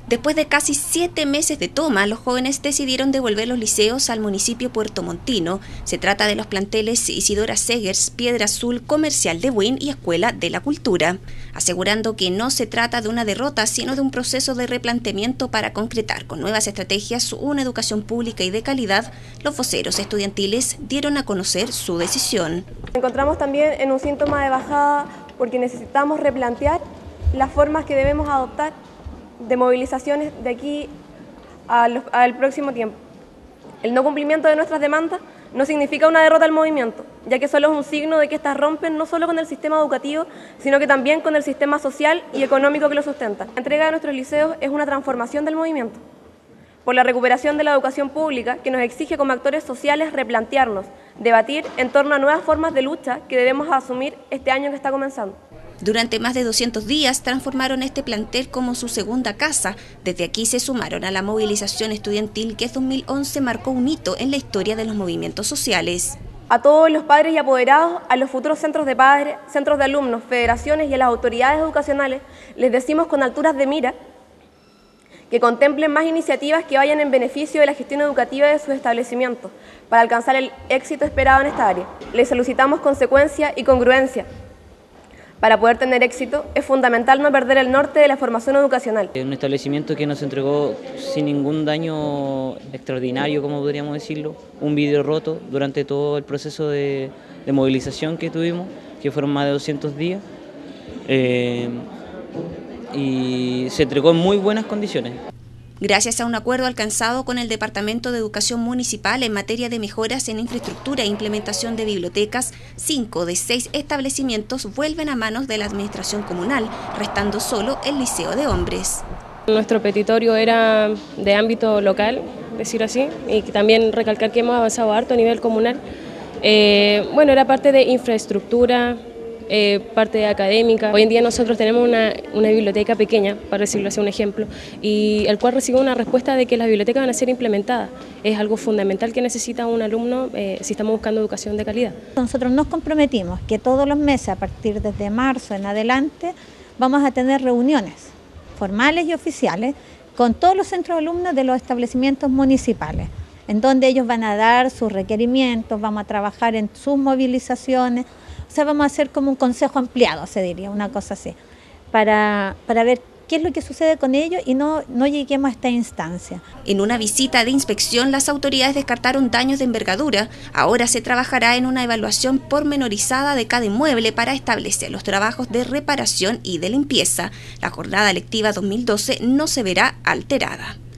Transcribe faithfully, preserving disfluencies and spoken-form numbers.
Después de casi siete meses de toma, los jóvenes decidieron devolver los liceos al municipio puertomontino. Se trata de los planteles Isidora Segers, Piedra Azul, Comercial de Buin y Escuela de la Cultura, asegurando que no se trata de una derrota, sino de un proceso de replanteamiento para concretar con nuevas estrategias una educación pública y de calidad. Los voceros estudiantiles dieron a conocer su decisión. Nos encontramos también en un síntoma de bajada porque necesitamos replantear las formas que debemos adoptar de movilizaciones de aquí al, al próximo tiempo. El no cumplimiento de nuestras demandas no significa una derrota del movimiento, ya que solo es un signo de que estas rompen no solo con el sistema educativo, sino que también con el sistema social y económico que lo sustenta. La entrega de nuestros liceos es una transformación del movimiento, por la recuperación de la educación pública que nos exige como actores sociales replantearnos, debatir en torno a nuevas formas de lucha que debemos asumir este año que está comenzando. Durante más de doscientos días transformaron este plantel como su segunda casa. Desde aquí se sumaron a la movilización estudiantil que en dos mil once marcó un hito en la historia de los movimientos sociales. A todos los padres y apoderados, a los futuros centros de padres, centros de alumnos, federaciones y a las autoridades educacionales, les decimos con alturas de mira que contemplen más iniciativas que vayan en beneficio de la gestión educativa de sus establecimientos para alcanzar el éxito esperado en esta área. Les solicitamos consecuencia y congruencia. Para poder tener éxito, es fundamental no perder el norte de la formación educacional. Un establecimiento que nos entregó sin ningún daño extraordinario, como podríamos decirlo, un vidrio roto durante todo el proceso de, de movilización que tuvimos, que fueron más de doscientos días, eh, y se entregó en muy buenas condiciones. Gracias a un acuerdo alcanzado con el Departamento de Educación Municipal en materia de mejoras en infraestructura e implementación de bibliotecas, cinco de seis establecimientos vuelven a manos de la administración comunal, restando solo el Liceo de Hombres. Nuestro petitorio era de ámbito local, decir así, y también recalcar que hemos avanzado harto a nivel comunal. Eh, bueno, era parte de infraestructura, Eh, parte académica. Hoy en día nosotros tenemos una, una biblioteca pequeña, para decirlo así un ejemplo, y el cual recibe una respuesta de que las bibliotecas van a ser implementadas. Es algo fundamental que necesita un alumno eh, si estamos buscando educación de calidad. Nosotros nos comprometimos que todos los meses, a partir desde marzo en adelante, vamos a tener reuniones formales y oficiales con todos los centros de alumnos de los establecimientos municipales, en donde ellos van a dar sus requerimientos, vamos a trabajar en sus movilizaciones. O sea, vamos a hacer como un consejo ampliado, se diría, una cosa así, para, para ver qué es lo que sucede con ellos y no, no lleguemos a esta instancia. En una visita de inspección, las autoridades descartaron daños de envergadura. Ahora se trabajará en una evaluación pormenorizada de cada inmueble para establecer los trabajos de reparación y de limpieza. La jornada lectiva dos mil doce no se verá alterada.